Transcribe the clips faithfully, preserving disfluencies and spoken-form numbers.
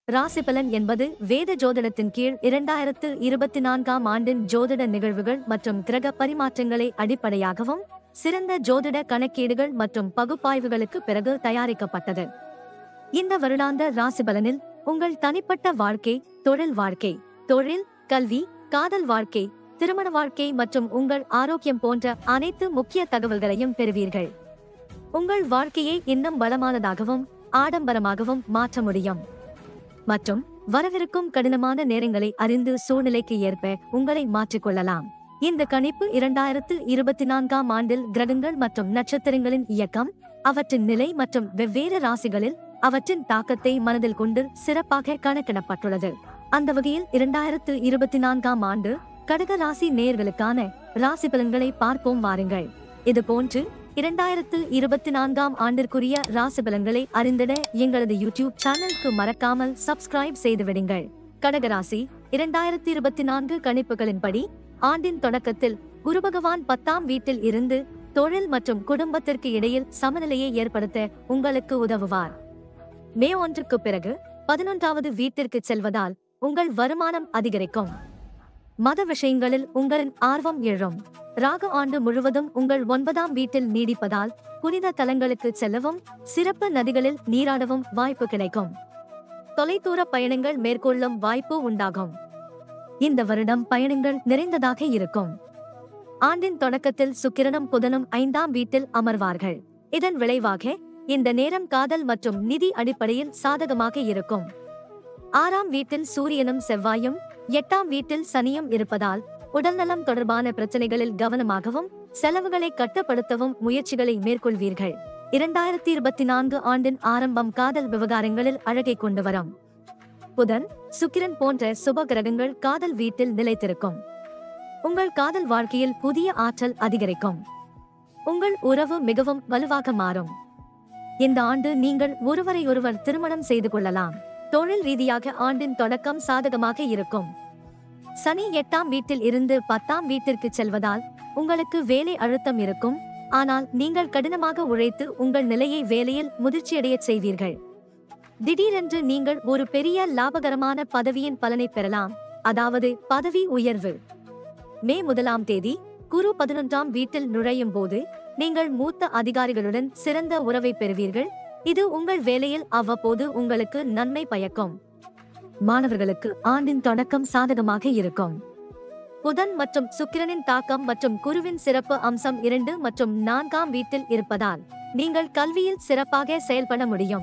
ராசிபலன் என்பது வேத ஜோதிடத்தின் கீழ் இரண்டாயிரத்து இருபத்தி நான்காம் ஆண்டின் ஜோதிட நிகழ்வுகள் மற்றும் கிரக பரிமாற்றங்களை அடிப்படையாகவும் சிறந்த ஜோதிட கணக்கீடுகள் மற்றும் பகுப்பாய்வுகளுக்கு பிறகு தயாரிக்கப்பட்டது. இந்த வருடாந்த ராசிபலனில் உங்கள் தனிப்பட்ட வாழ்க்கை, தொழில் வாழ்க்கை, தொழில், கல்வி, காதல் வாழ்க்கை, திருமண வாழ்க்கை மற்றும் உங்கள் ஆரோக்கியம் போன்ற அனைத்து முக்கிய தகவல்களையும் பெறுவீர்கள். உங்கள் வாழ்க்கையை இன்னும் பலமானதாகவும் ஆடம்பரமாகவும் மாற்ற முடியும் மற்றும் வரவிருக்கும் கடினமான நேரங்களை அறிந்து சூழ்நிலைக்கு ஏற்ப உங்களை மாற்றிக்கொள்ளலாம். இந்த கணிப்பு இரண்டாயிரத்து இருபத்தி நான்காம் ஆண்டில் கிரகங்கள் மற்றும் நட்சத்திரங்களின் இயக்கம், அவற்றின் நிலை மற்றும் வெவ்வேறு ராசிகளில் அவற்றின் தாக்கத்தை மனதில் கொண்டு சிறப்பாக கணக்கிடப்பட்டுள்ளது. அந்த வகையில் இரண்டாயிரத்து இருபத்தி நான்காம் ஆண்டு கடக ராசி நேயர்களுக்கான ராசி பலன்களை பார்ப்போம் வாருங்கள். இது போன்று இரண்டாயிரத்து இருபத்தி நான்காம் ஆண்டிற்குரிய ராசி பலன்களை அறிந்திட எங்களது யூடியூப் சேனலுக்கு மறக்காமல் சப்ஸ்கிரைப் செய்துவிடுங்கள். கடகராசி இரண்டாயிரத்தி இருபத்தி நான்கு கணிப்புகளின்படி ஆண்டின் தொடக்கத்தில் குரு பகவான் பத்தாம் வீட்டில் இருந்து தொழில் மற்றும் குடும்பத்திற்கு இடையில் சமநிலையை ஏற்படுத்த உங்களுக்கு உதவுவார். மே ஒன்றுக்கு பிறகு பதினொன்றாவது வீட்டிற்கு செல்வதால் உங்கள் வருமானம் அதிகரிக்கும். மத விஷயங்களில் உங்களின் ஆர்வம் எழும். ராகு ஆண்டு முழுவதும் உங்கள் ஒன்பதாம் வீட்டில் நீடிப்பதால் புனித தலங்களுக்கு செல்லவும் சிறப்பு நதிகளில் நீராடவும் வாய்ப்பு கிடைக்கும். தொலைதூர பயணங்கள் மேற்கொள்ளும் வாய்ப்பு உண்டாகும். இந்த வருடம் பயணங்கள் நிறைந்ததாக இருக்கும். ஆண்டின் தொடக்கத்தில் சுக்கிரனும் புதனும் ஐந்தாம் வீட்டில் அமர்வார்கள். இதன் விளைவாக இந்த நேரம் காதல் மற்றும் நிதி அடிப்படையில் சாதகமாக இருக்கும். ஆறாம் வீட்டில் சூரியனும் செவ்வாயும், எட்டாம் வீட்டில் சனியும் இருப்பதால் உடல்நலம் தொடர்பான பிரச்சனைகளில் கவனமாகவும் செலவுகளை கட்டுப்படுத்தவும் முயற்சிகளை மேற்கொள்வீர்கள். இரண்டாயிரத்தி இருபத்தி நான்கு ஆண்டின் ஆரம்பம் காதல் விவகாரங்களில் அழகை கொண்டு வரும். புதன், சுக்கிரன் போன்ற சுப கிரகங்கள் காதல் வீட்டில் நிலைத்திருக்கும். உங்கள் காதல் வாழ்க்கையில் புதிய ஆற்றல் அதிகரிக்கும். உங்கள் உறவு மிகவும் வலுவாக மாறும். இந்த ஆண்டு நீங்கள் ஒருவரையொருவர் திருமணம் செய்து கொள்ளலாம். தொழில் ரீதியாக ஆண்டின் தொடக்கம் சாதகமாக இருக்கும். சனி எட்டாம் வீட்டில் இருந்து பத்தாம் வீட்டிற்கு செல்வதால் உங்களுக்கு வேலை அழுத்தம் இருக்கும். ஆனால் நீங்கள் கடினமாக உழைத்து உங்கள் நிலையை வேலையில் முதிர்ச்சியடைய செய்வீர்கள். திடீரென்று நீங்கள் ஒரு பெரிய லாபகரமான பதவியின் பலனை பெறலாம், அதாவது பதவி உயர்வு. மே முதலாம் தேதி குரு பதினொன்றாம் வீட்டில் நுழையும் போது நீங்கள் மூத்த அதிகாரிகளுடன் சிறந்த உறவை பெறுவீர்கள். இது உங்கள் வேலையில் அவ்வப்போது உங்களுக்கு நன்மை பயக்கும். மாணவர்களுக்கு ஆண்டின் தொடக்கம் சாதகமாக இருக்கும். புதன் மற்றும் சுக்கிரனின் தாக்கம் மற்றும் குருவின் சிறப்பு அம்சம் இரண்டு மற்றும் நான்காம் வீட்டில் இருப்பதால் நீங்கள் கல்வியில் சிறப்பாக செயல்பட முடியும்.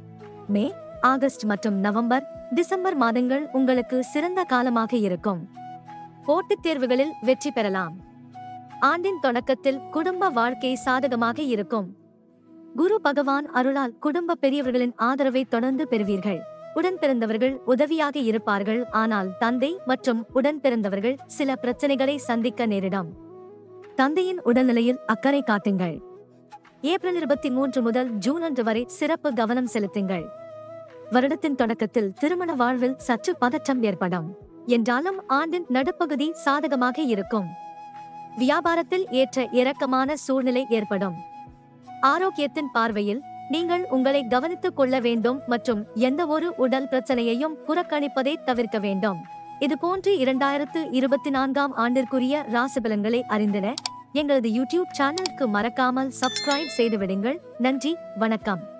மே, ஆகஸ்ட் மற்றும் நவம்பர், டிசம்பர் மாதங்கள் உங்களுக்கு சிறந்த காலமாக இருக்கும். போட்டித் தேர்வுகளில் வெற்றி பெறலாம். ஆண்டின் தொடக்கத்தில் குடும்ப வாழ்க்கை சாதகமாக இருக்கும். குரு பகவான் அருளால் குடும்ப பெரியவர்களின் ஆதரவை தொடர்ந்து பெறுவீர்கள். உடன் பிறந்தவர்கள் உதவியாக இருப்பார்கள், ஆனால் தந்தை மற்றும் உடன் பிறந்தவர்கள் சில பிரச்சனைகளை சந்திக்க நேரிடும். தந்தையின் உடல்நிலையில் அக்கறை காட்டுங்கள். ஏப்ரல் இருபத்தி மூன்று முதல் ஜூன் ஒன்று வரை சிறப்பு கவனம் செலுத்துங்கள். வருடத்தின் தொடக்கத்தில் திருமண வாழ்வில் சற்று பதற்றம் ஏற்படும். என்றாலும் ஆண்டின் நடுப்பகுதி சாதகமாக இருக்கும். வியாபாரத்தில் ஏற்ற இறக்கமான சூழ்நிலை ஏற்படும். ஆரோக்கியத்தின் பார்வையில் நீங்கள் உங்களை கவனித்துக் கொள்ள வேண்டும் மற்றும் எந்த ஒரு உடல் பிரச்சனையையும் புறக்கணிப்பதை தவிர்க்க வேண்டும். இதுபோன்று இரண்டாயிரத்து இருபத்தி நான்காம் ஆண்டிற்குரிய ராசிபலன்களை அறிந்திட எங்களது யூடியூப் சேனலுக்கு மறக்காமல் சப்ஸ்கிரைப் செய்துவிடுங்கள். நன்றி, வணக்கம்.